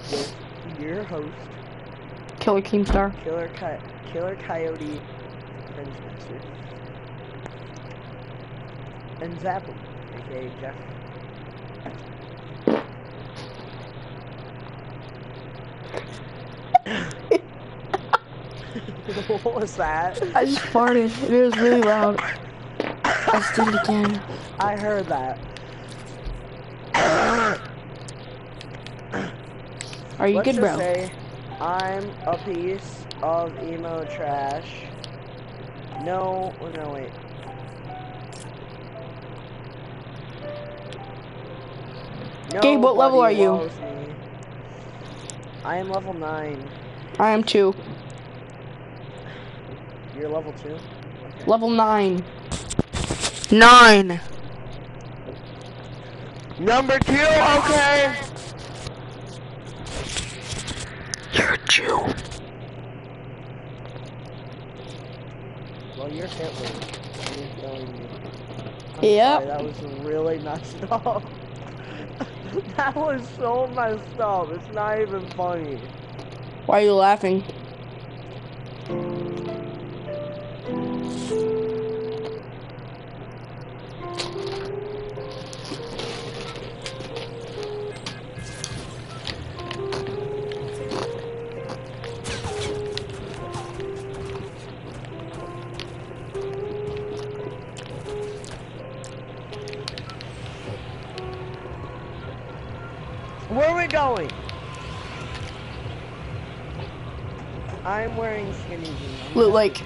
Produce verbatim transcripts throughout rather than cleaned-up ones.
with your host, Killer Keemstar. Killer Coy Killer Coyote Prince Master, and Zapple, aka Jeff. What was that? I just farted. It was really loud. Let's do it again. I heard that. Are you Let's good, just bro? say I'm a piece of emo trash. No, oh, no, wait. Gabe, what level are Nobody you? loves me. I am level nine. I am two. You're level two? Okay. Level nine. Nine. Number two, okay. You're a Jew. Well, you're Hitler. You're killing me. I'm Yep. sorry, that was really messed up. That was so messed up. It's not even funny. Why are you laughing? Where are we going? I'm wearing skinny jeans. Loot Lake.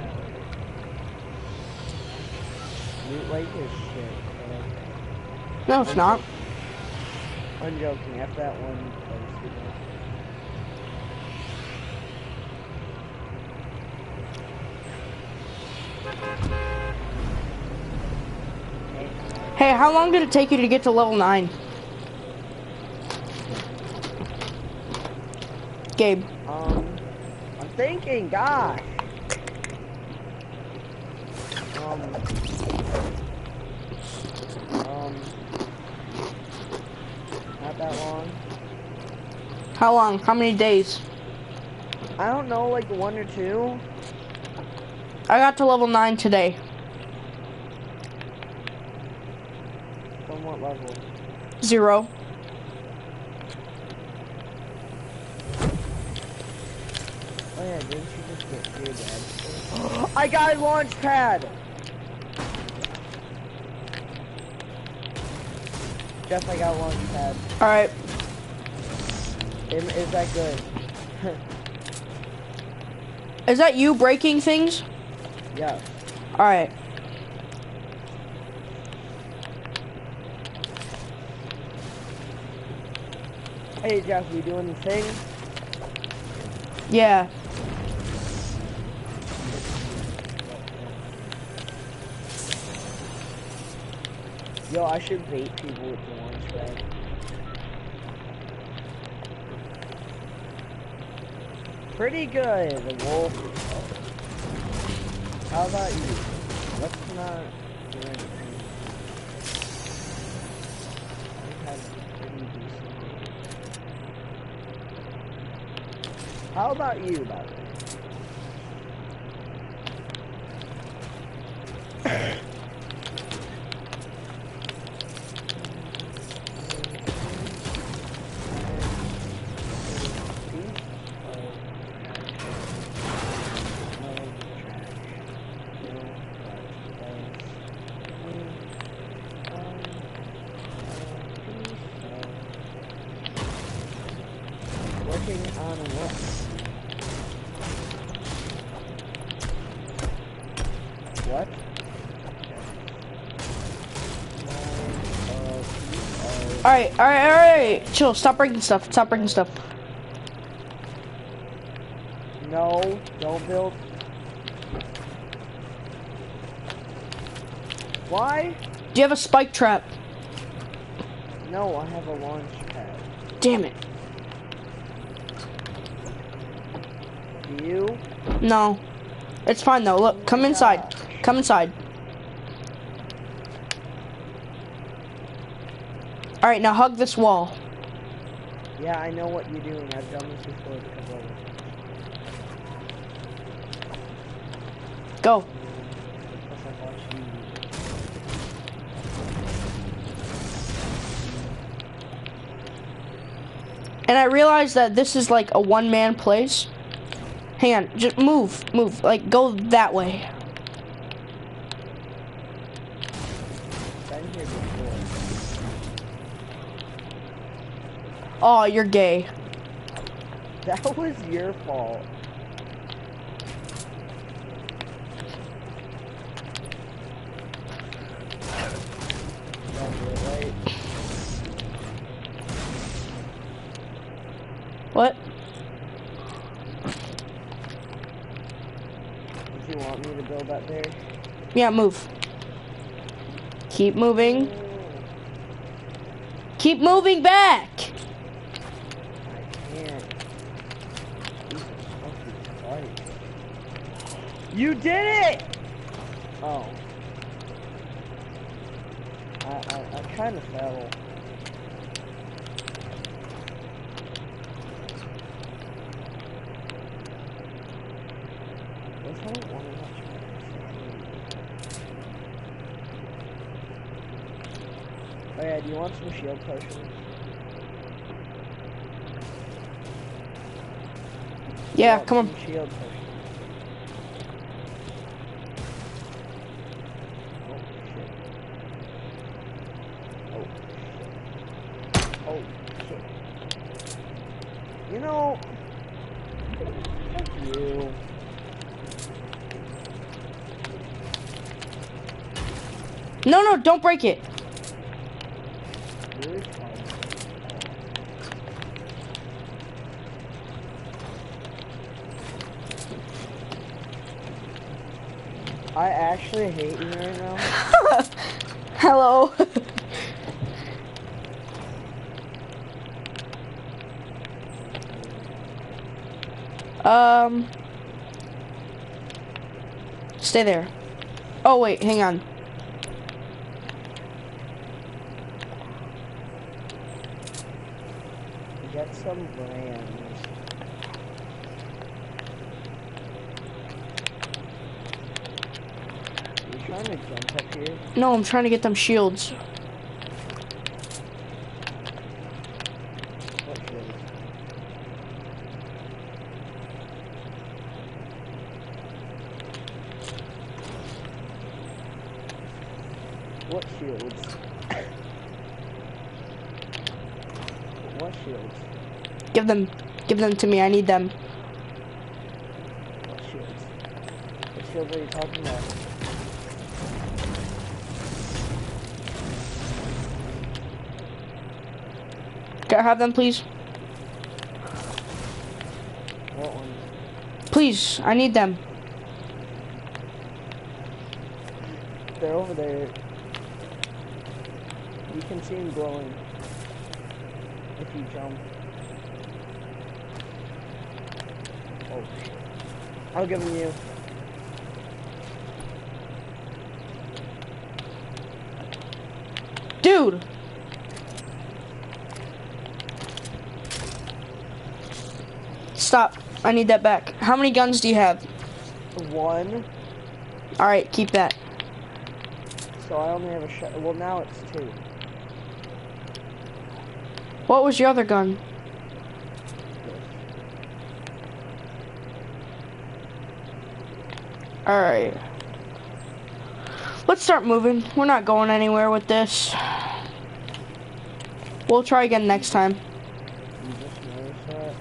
Loot Lake is shit. No, it's not. I'm joking. After that one place, you know. Hey, how long did it take you to get to level nine? Gabe. Um, I'm thinking, gosh. Um, um, not that long. How long? How many days? I don't know, like one or two. I got to level nine today. From what level? Zero. Oh yeah, didn't you just get your dad? I got a launch pad! Jeff, I got a launch pad. Alright. Is, is that good? Is that you breaking things? Yeah. Alright. Hey Jeff, we doing the thing? Yeah. Yo, I should bait people with the launch pad. Pretty good, the wolf. How about you? Let's not do anything. I have pretty decent. How about you, by the way? Working on what? What? Alright, alright, alright. Chill, stop breaking stuff. Stop breaking stuff. No, don't build. Why? Do you have a spike trap? No, I have a launch pad. Damn it. Do you? No. It's fine though. Look, come inside. Come inside. Alright, now hug this wall. Yeah, I know what you're doing. I've done this before a couple of times. Go. Plus I watched you. And I realized that this is like a one-man place. Hang on, just move, move, like go that way. Been here before. Oh, you're gay. That was your fault. Right? What? Did you want me to build that there? Yeah, move. Keep moving. Keep moving back. I can't. Jesus fucking Christ. You did it! Oh. I, I, I kind of fell. Guess I don't want to watch Oh yeah, do you want some shield potions? Yeah, Want come on. some shield potions. Oh shit. Oh shit. Oh shit. You know, fuck you. No, no, don't break it. Really fun. I actually hate you right now. Hello. um. Stay there. Oh wait, hang on. Get some brands. You trying to jump up here? No, I'm trying to get them shields. What shield? What shields? What shields? Give them, give them to me. I need them. What shields? What shields are you talking about? Can I have them, please? What ones? Please, I need them. They're over there. You can see them glowing. If you jump. Oh shit. I'll give them you. Dude! Stop. I need that back. How many guns do you have? One. Alright, keep that. So I only have a shot. Well, now it's two. What was your other gun? Alright. Let's start moving. We're not going anywhere with this. We'll try again next time. You just noticed that?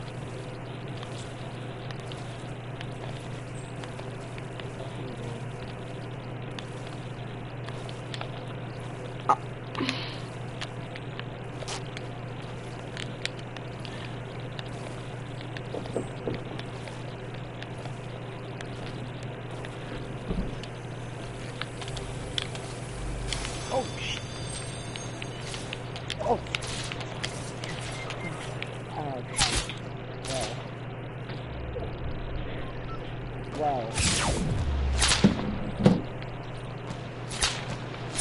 Oh shit. Oh. Oh shit. Wow. Wow.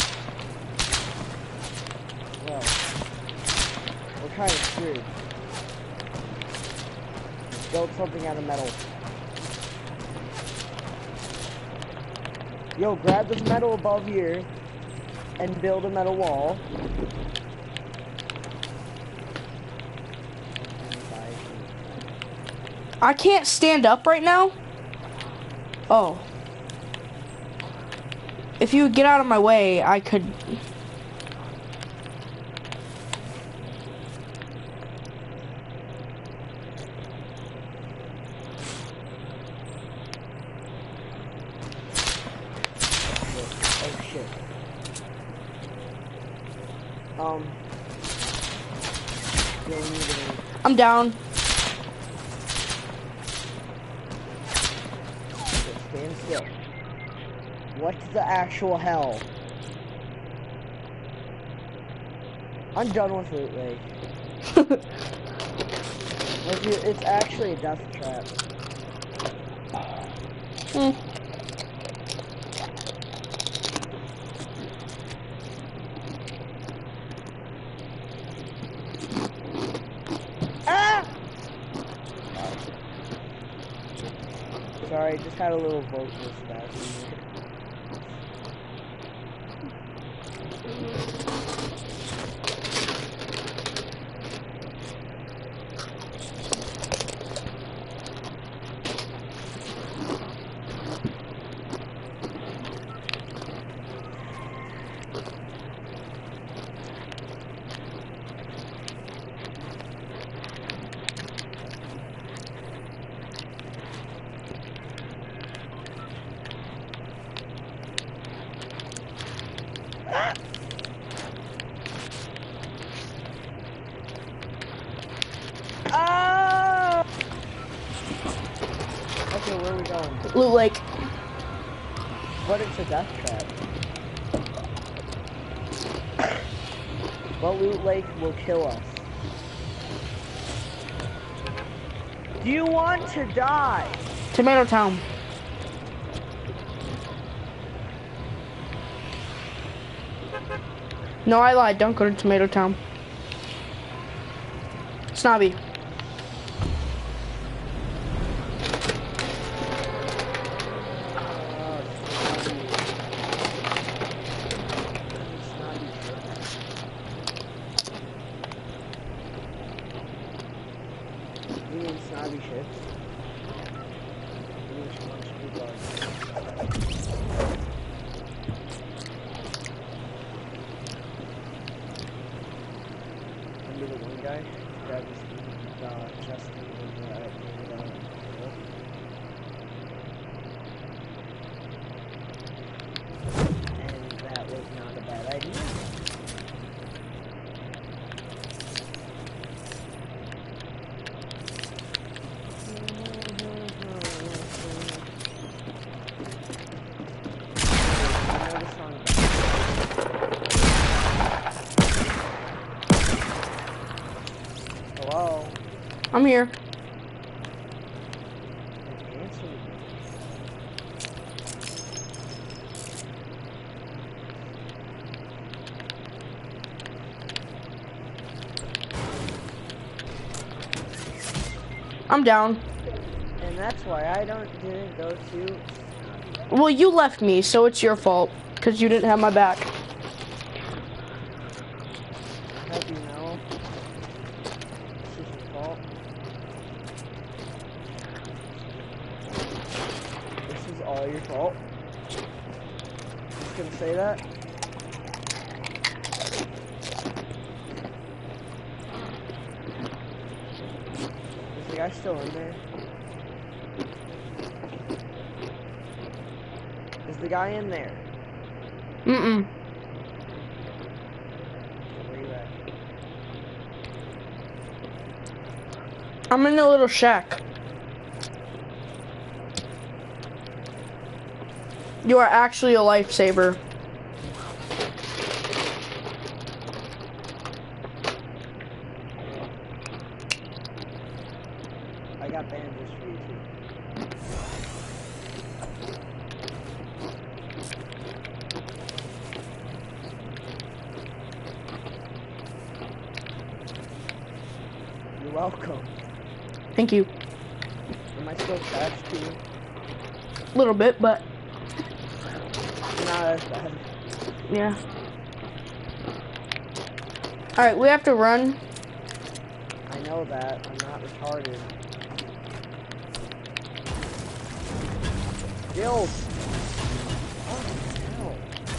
Wow. We're kind of screwed. Build something out of metal. Yo, grab this metal above here and build a metal wall. I can't stand up right now. Oh. If you would get out of my way, I could... Oh shit. Um. I'm down. Stand still. What the actual hell? I'm done with Loot Lake. Like, you- it's actually a death trap. Mm. Ah! Sorry, just had a little vocal spasm. Ah! Okay, where are we going? Loot Lake. But it's a death trap. But Loot Lake will kill us. Do you want to die? Tomato Town. No, I lied. Don't go to Tomato Town. Snobby. You mean snobby ships? You mean smart speed bugs. Remember the one guy? Grab his uh, chest and uh, and, uh, and that was not a bad idea. Hello? I'm here. Answer me. I'm down. And that's why I don't didn't go to. Well, you left me, so it's your fault. Because you didn't have my back. How do you know? This is your fault. This is all your fault. Just gonna say that. Is the guy still in there? Is the guy in there? Mm-mm. Where you at? I'm in a little shack. You are actually a lifesaver. I got bandages for you too. You're welcome. Thank you. Am I still trash to you? A little bit, but Not as bad. yeah. All right, we have to run. I know that. I'm not retarded. Build! Oh, hell.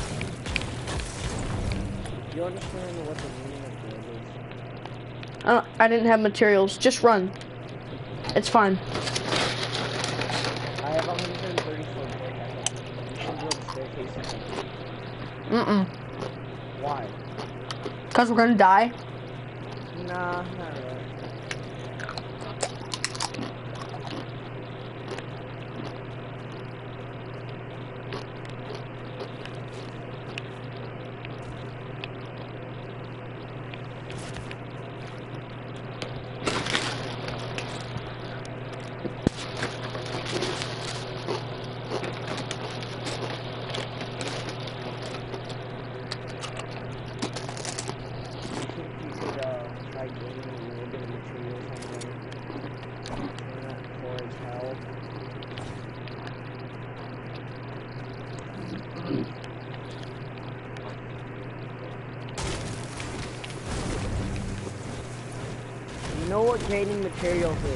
Do you understand what the meaning of build is? I, don't, I didn't have materials. Just run. It's fine. I have one hundred thirty-four brick. You should build a staircase or something. Mm-mm. Why? Because we're gonna die. Nah, not really. You know what gaining materials is?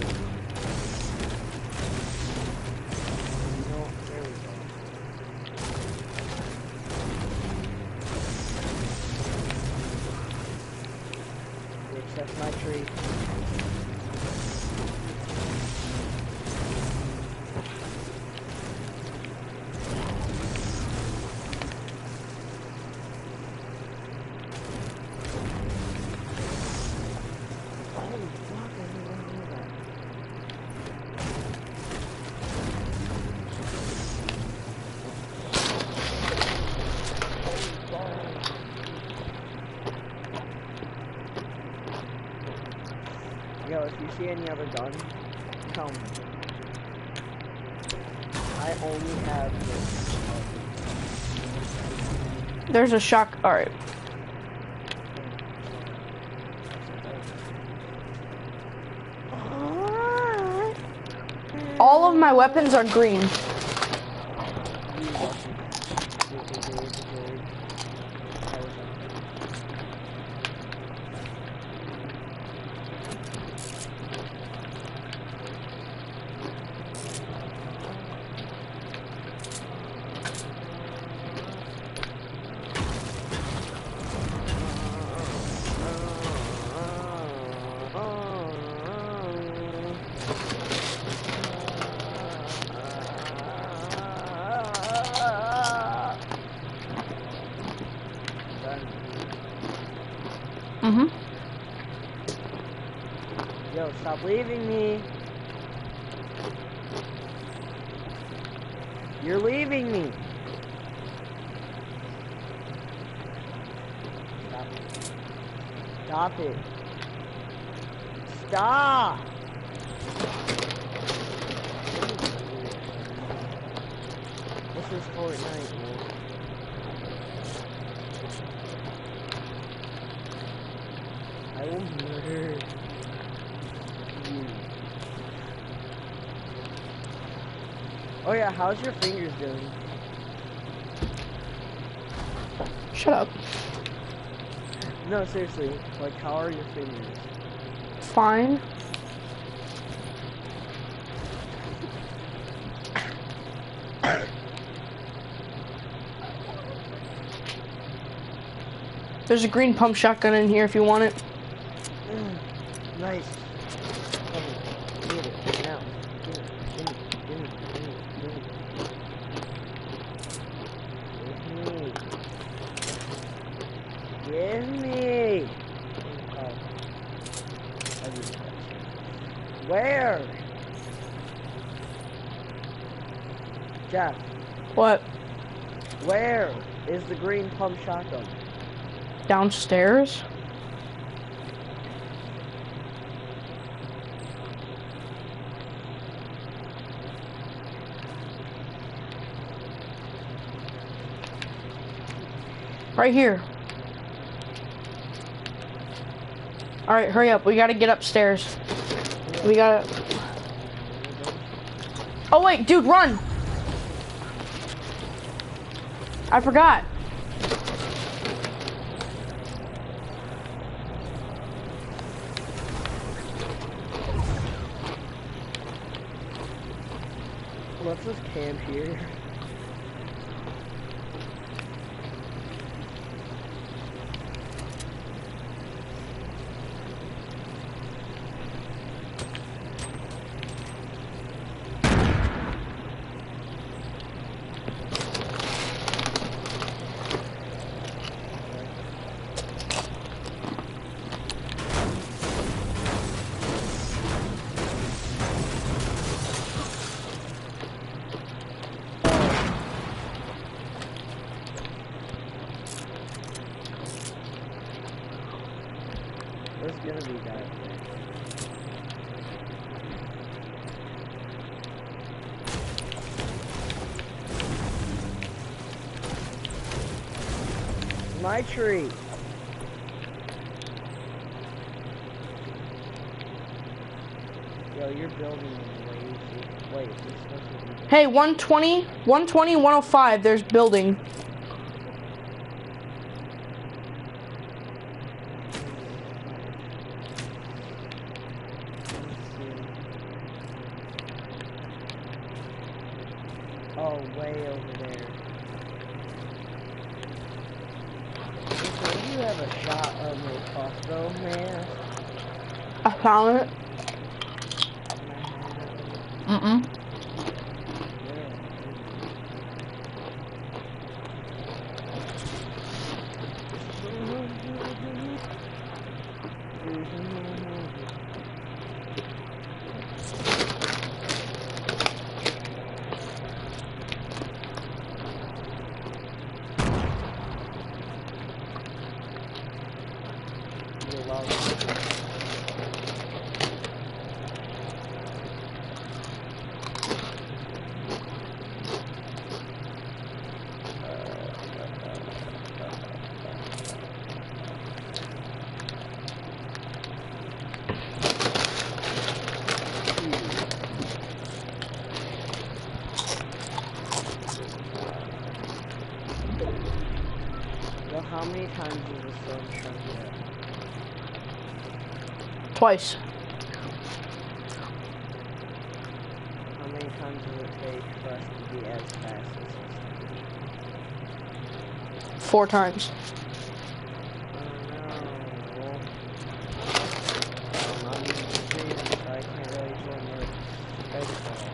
You know, there we go. Bitch, that's my tree. Holy fuck, I didn't even know that. Holy fuck. Yo, if you see any other guns, tell me. I only have this. There's a shock. All right. All of my weapons are green. Mm-hmm. Yo, stop leaving me. You're leaving me. Stop it. Stop it. Stop. This is Fortnite, man. I will murder you. Oh yeah, how's your fingers doing? Shut up. No, seriously, like how are your fingers? Fine. There's a green pump shotgun in here if you want it. Mm, nice. Come here. Get it. Now. Give it. Give me. Give me. Give me. Give me. Give me. Oh. I didn't touch it. Where? Jeff, What? where is the green pump shotgun? Downstairs? Right here. Alright, hurry up. We gotta get upstairs. We gotta... Oh wait, dude, run! I forgot. Let's just camp here. There's gonna be guys there. My tree. Yo, you're building way too. Wait, you're supposed to be. Hey, one twenty, one twenty, one oh five, there's building. Oh, way over there. So you have a shot of my crossbow, man. I found it. Mm-mm. Well, how many times is the sun shrunk yet? Twice. How many times does it take for us to be as fast as this? Four times. Oh no. Um, I'm in the stream, so I can't really join your Skype call,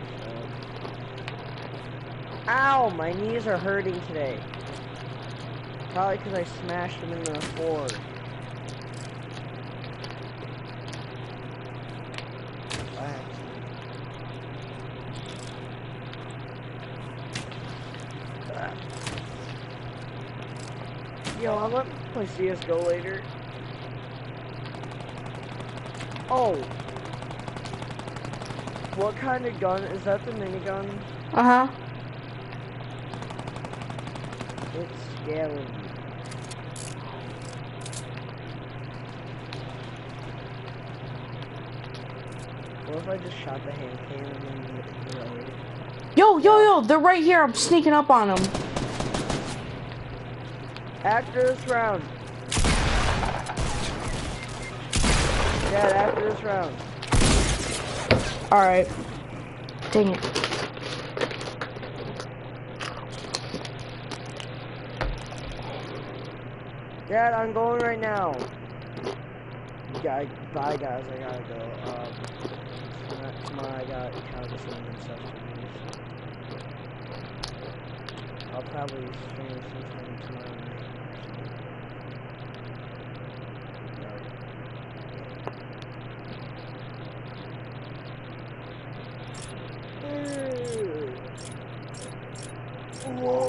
so. Ow! My knees are hurting today. Probably because I smashed them into the floor. Yo, I'm gonna play C S G O later. Oh. What kind of gun? Is that the minigun? Uh-huh. It's scaling. What if I just shot the hand cannon and then reloaded? Yo, yo, yo, they're right here. I'm sneaking up on them. After this round. Dad, after this round. Alright. Dang it. Dad, I'm going right now. Yeah, bye guys, I gotta go. Um, tomorrow I got counseling and stuff to do. So I'll probably stream sometime tomorrow night. Whoa.